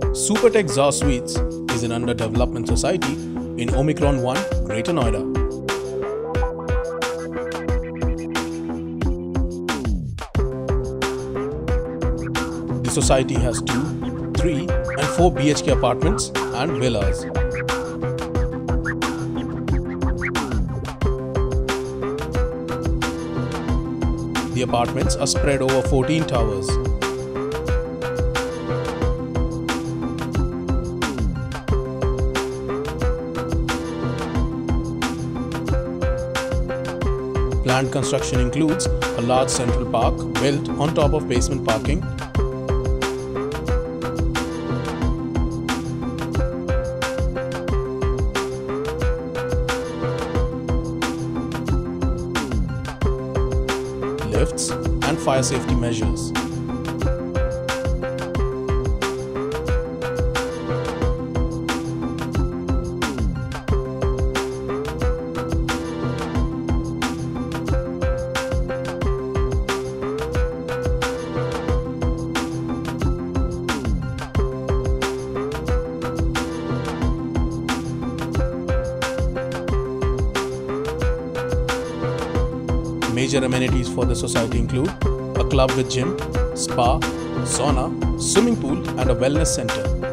Supertech Czar Suites is an under-development society in Omicron 1, Greater Noida. The society has 2, 3 and 4 BHK apartments and villas. The apartments are spread over 14 towers. Planned construction includes a large central park built on top of basement parking, lifts and fire safety measures. Major amenities for the society include a club with gym, spa, sauna, swimming pool and a wellness center.